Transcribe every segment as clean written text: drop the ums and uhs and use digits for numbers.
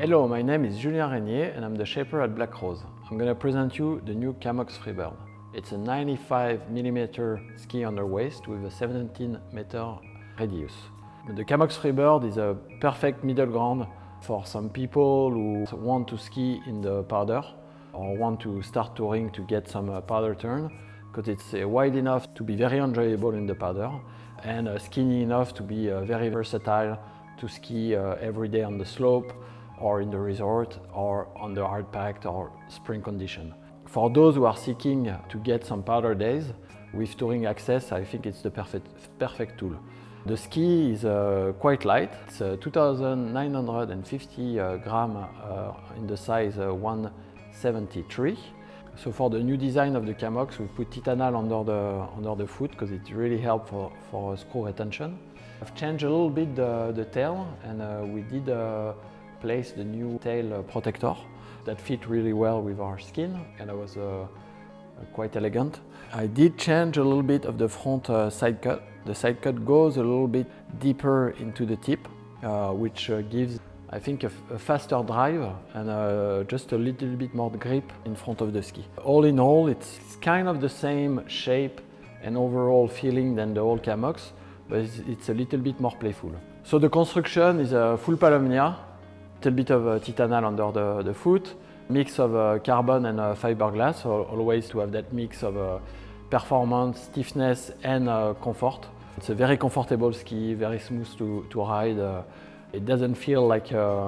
Hello, my name is Julien Régnier and I'm the shaper at Black Rose. I'm going to present you the new Camox Freebird. It's a 95mm ski under waist with a 17-meter radius. The Camox Freebird is a perfect middle ground for some people who want to ski in the powder or want to start touring to get some powder turn, because it's wide enough to be very enjoyable in the powder and skinny enough to be very versatile to ski every day on the slope or in the resort or on the hard packed or spring condition. For those who are seeking to get some powder days with touring access, I think it's the perfect tool. The ski is quite light. It's 2,950 grams in the size 173. So for the new design of the Camox, we put Titanal under the foot because it really helps for screw retention. I've changed a little bit the tail, and we did place the new tail protector that fit really well with our skin, and it was quite elegant. I did change a little bit of the front side cut. The side cut goes a little bit deeper into the tip, which gives, I think, a faster drive and just a little bit more grip in front of the ski. All in all, it's kind of the same shape and overall feeling than the old Camox, but it's a little bit more playful. So the construction is a full Palomnia, a little bit of Titanal under the foot, mix of carbon and fiberglass, so always to have that mix of performance, stiffness and comfort. It's a very comfortable ski, very smooth to ride. It doesn't feel like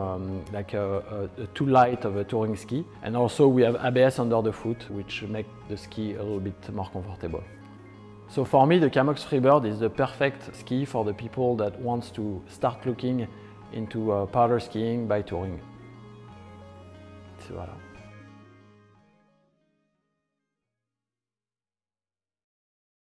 too light of a touring ski. And also we have ABS under the foot, which makes the ski a little bit more comfortable. So for me, the Camox Freebird is the perfect ski for the people that wants to start looking into powder skiing by touring. Voilà.